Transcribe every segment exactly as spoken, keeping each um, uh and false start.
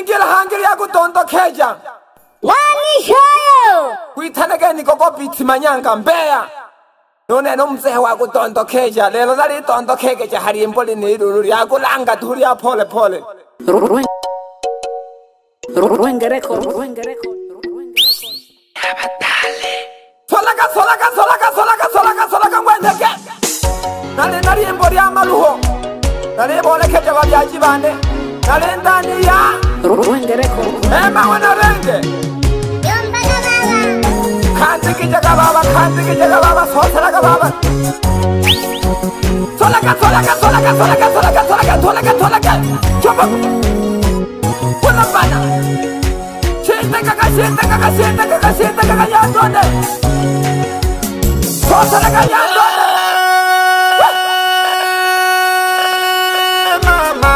Ingira hangiri ya kutondo keja Nani shayo Kuitanege ni koko biti manyanga mbeya None no mzehe wa kutondo keja Lelo nari tondo keja hari imboli ni irururi ya kulanga turi ya pole pole Ruengereko Ruengereko Solaka solaka solaka solaka solaka solaka mwendeke Nari nari imboli ya maluho Nari bole keja wabyaji bande Nari ndani ya Ruengereko Ema wana renge Yomba na baba Kanti kijaga baba kanti kijaga baba Sosalaga baba Solaka solaka solaka solaka solaka solaka solaka solaka Chopa Pula bana Shente kaka shente kaka shente kaka shente kaka yandone Sosalaga yandone Mama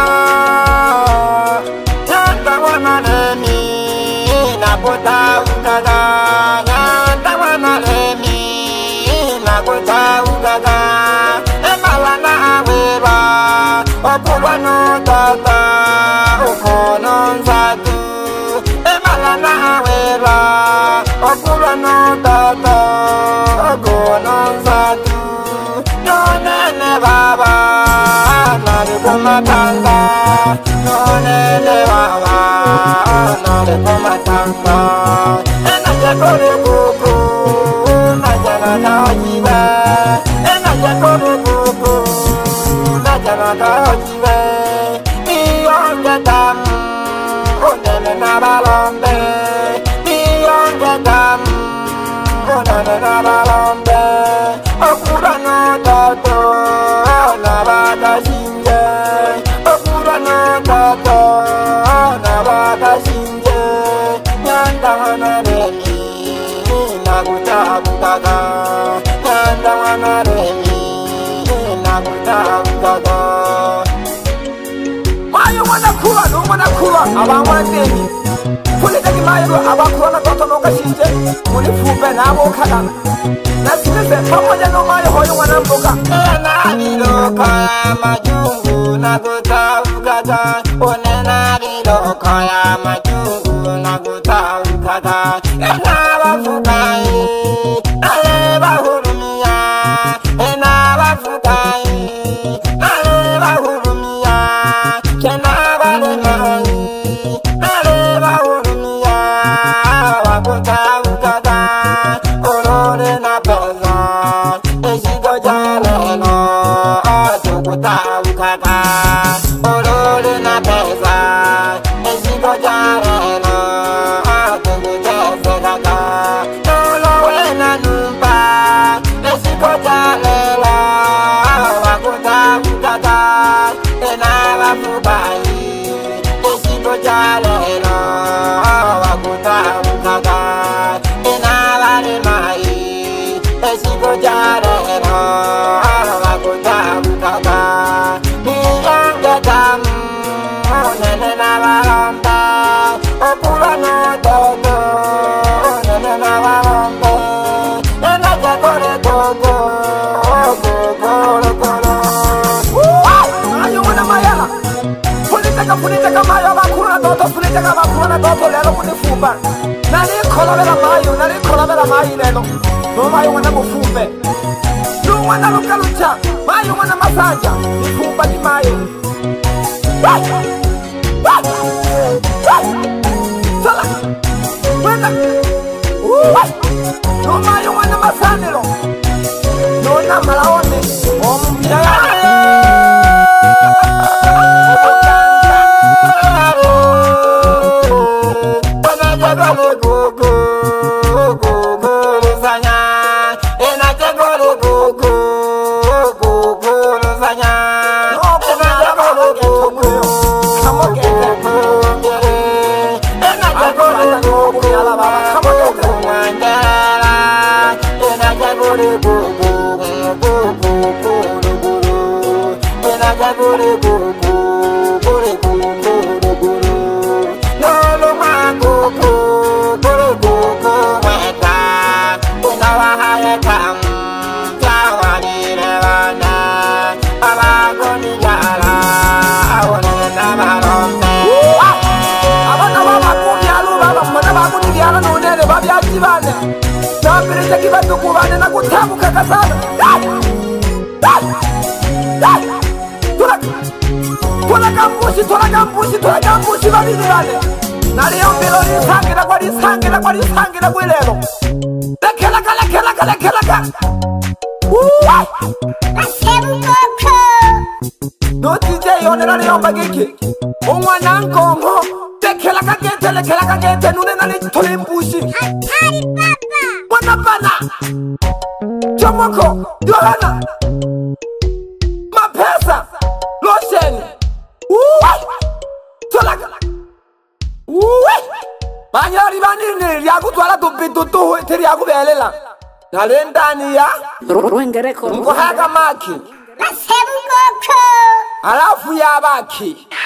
Yanda wana nemi Nakota ukaga Yanda wana nemi Nakota ukaga Emala na aweba Opulwa no tata Ukono nzatu Emala na aweba Opulwa no tata Ukono nzatu Nonene baba Nari kumatanga Nonene baba Nari kumatanga Enaje kore kuku Najana na ojibe Enaje kore kuku Najana na ojibe Iyonge tamu Unene na balombe Iyonge tamu Unene na balombe Okura no tato Nabata shinje Okura no tato Nabata shinje Nyanda wana remi Nakuta bukaga Nyanda wana remi Nakuta bukaga Mayo wana kuwa no wana kuwa Abawa ndeni Kulitaki mayo abakuwa na toto noka shinje Mulifupe na abo kadana Nasikese pamoja no mayo hoyo wana mboka Ena niloka majungu Nakuta bukaga Onena niloka ya majungu Nakuta bukaga Ena wafukai Aleba hurumia Ena wafukai Aleba hurumia Kena walenai Aleba hurumia Wakuta bukaga Orore na peza Eshigo jaleno Tukuta bukaga Orore na peza Eshigo jaleno Tukuta bukaga Olo wena numba Eshigo jalelo Wakuta bukaga Ena wafubai Eshigo jalelo Wakuta bukaga Ena walemai Eshigo jalelo Wakuta bukaga Niyonge tamu Nene na balombe Opula no toto Nene na balombe Nena jakore koko Koko koko Ayo wana mayala Funiteka funiteka mayo bakura toto Funiteka bakura toto lelo kunifumba Nani kolabela mayo Nani kolabela mayo lelo No mayo wana mufumbe No wana lukalucha Mayo wana masanja Nifumba ni mayo Wai Wai Wai Sala Wenda Wai No mayo wana masanelo No na malaone Ombia Come on, get mbushi tulaga mbushi babiri bane naliyo mbilo lisangira kwa lisangira kwa lisangira kwilelo lekela kala kela kala kela kala Asemukoko. no D J yonera liyo bagiki umwana nkongo lekela kagete lekela kagete nune nali tole mbushi Atari papa. mwana bana Chomoko Yohana Mapesa Losheni Uwai Tolaga Uwai Banyari banini Yakutwala tupitu tuhu Tiri yakubelela Nalendani ya Ruengereko. Mkuhaga maki Asemukoko. Alafu ya baki